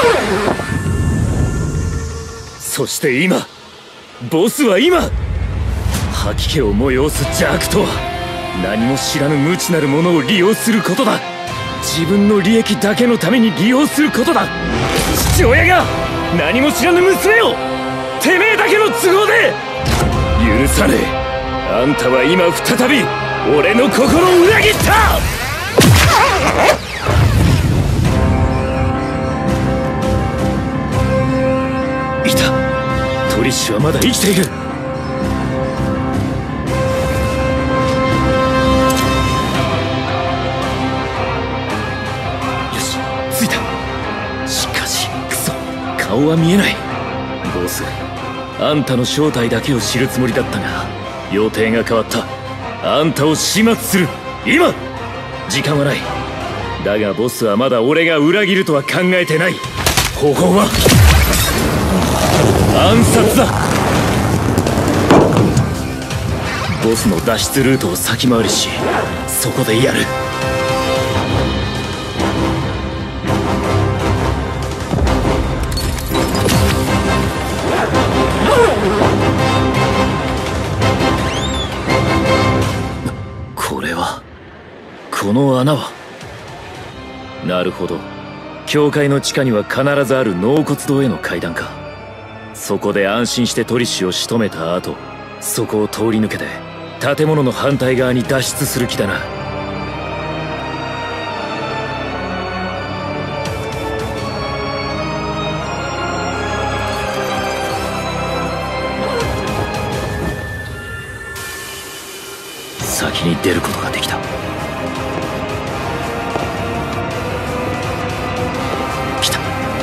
そして今、ボスは今、吐き気を催す邪悪とは何も知らぬ無知なるものを利用することだ。自分の利益だけのために利用することだ。父親が何も知らぬ娘をてめえだけの都合で許さねえ。あんたは今再び俺の心を裏切った。いた、トリッシュはまだ生きている。よし、着いた。しかしクソ、顔は見えない。ボス、あんたの正体だけを知るつもりだったが予定が変わった。あんたを始末する、今。時間はない。だがボスはまだ俺が裏切るとは考えてない。方法は暗殺だ。ボスの脱出ルートを先回りし、そこでやる。これは、この穴は。なるほど、教会の地下には必ずある納骨堂への階段か。そこで安心してトリッシュを仕留めた後、そこを通り抜けて建物の反対側に脱出する気だな。先に出ることができた。来た。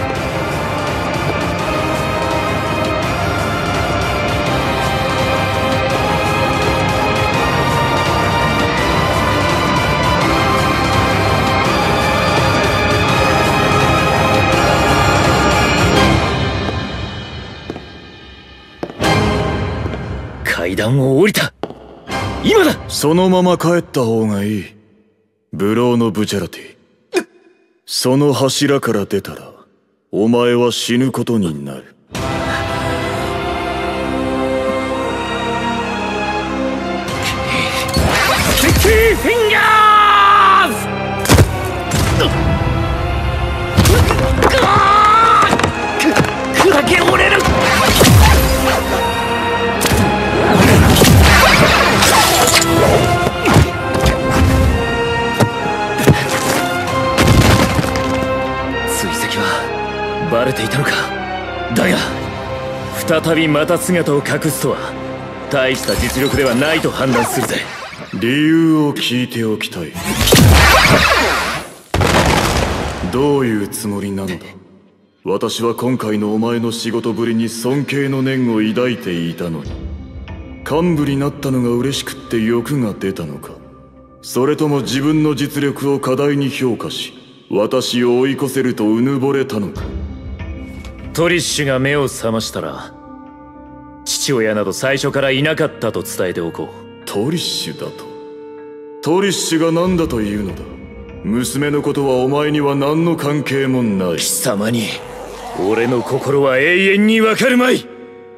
階段を降りた。今だ。 そのまま帰った方がいい。ブローのブチャラティ。その柱から出たらお前は死ぬことになる。 スティッキーフィンガーズ。砕け折れる。追跡はバレていたのか。だが再びまた姿を隠すとは大した実力ではないと判断するぜ。 理由を聞いておきたい。どういうつもりなのだ。私は今回のお前の仕事ぶりに尊敬の念を抱いていたのに、幹部になったのが嬉しくって欲が出たのか。それとも自分の実力を過大に評価し私を追い越せるとうぬぼれたのか。 トリッシュが目を覚ましたら父親など最初からいなかったと伝えておこう。 トリッシュだと。トリッシュが何だというのだ。娘のことはお前には何の関係もない。 貴様に俺の心は永遠にわかるまい。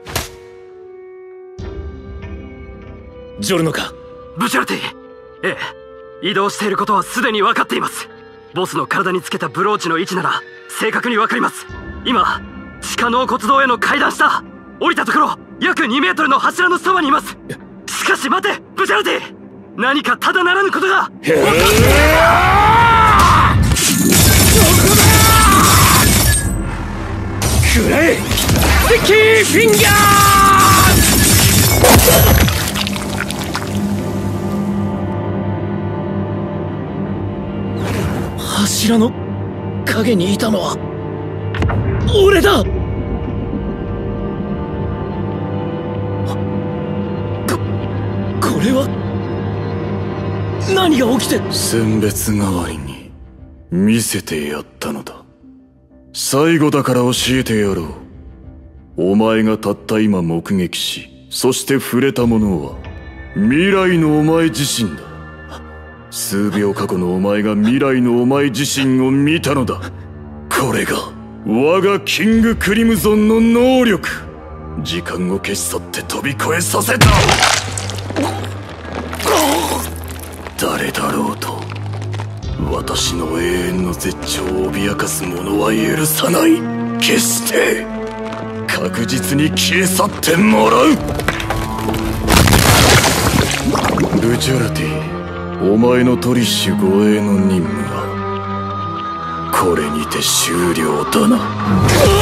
ジョルノか。 ブチャラティ。ええ、移動していることはすでに分かっています。ボスの体につけたブローチの位置なら正確に分かります。今地下納骨堂への階段下降りたところ約2メートルの柱のそばにいます。しかし待てブチャラティ、何かただならぬことが。 どこだ。くらえスティッキーフィンガー。柱の影にいたのは俺だ。これは何が起きて。 選別代わりに見せてやったのだ。最後だから教えてやろう。お前がたった今目撃しそして触れたものは未来のお前自身だ。数秒過去のお前が未来のお前自身を見たのだ。これが我がキングクリムゾンの能力、時間を消し去って飛び越えさせた。誰だろうと私の永遠の絶頂を脅かす者は許さない。決して確実に消え去ってもらう。ルチャラティ、お前のトリッシュ護衛の任務はこれにて終了だな。